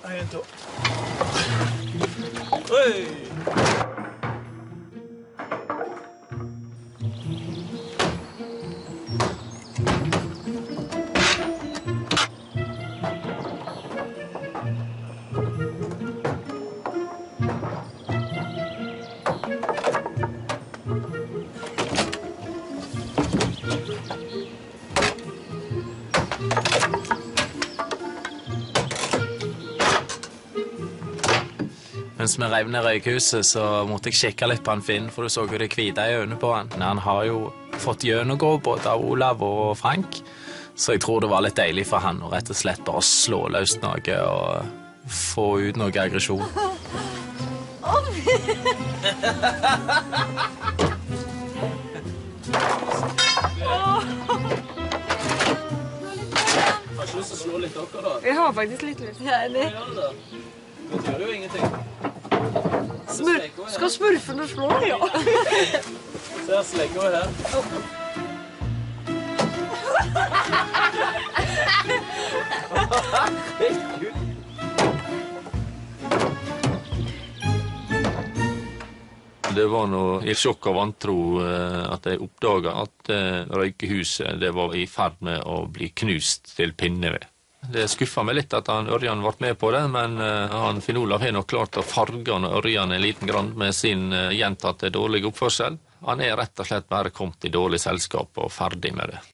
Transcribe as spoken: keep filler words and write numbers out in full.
En, to. Oi! Mens vi rev ned røykhuset, så måtte jeg kikke litt på han Finn, for du så jo det hvite i øynene på han. Han har jo fått gjennomgå både av Olav og Frank, så jeg tror det var litt deilig for han å rett og slett bare slå løs noe og få ut noe aggresjon. Har ikke lyst til å slå litt dere da? Jeg har faktisk litt lyst. Ja, det gjør det da. Det gjør jo ingenting. Smur skal smurfen og slå, ja. Se her, slegger vi her. Det var noe i sjokk og vantro at jeg oppdaget at røykehuset det var i ferd med å bli knust til pinneved. Det skuffa meg litt at han Ørjan ble med på det, men han Finn Olav har nok klart å farge han Ørjan en liten grann med sin gjentatte dårlige oppførsel. Han er rett og slett bare kommet i dårlig selskap og ferdig med det.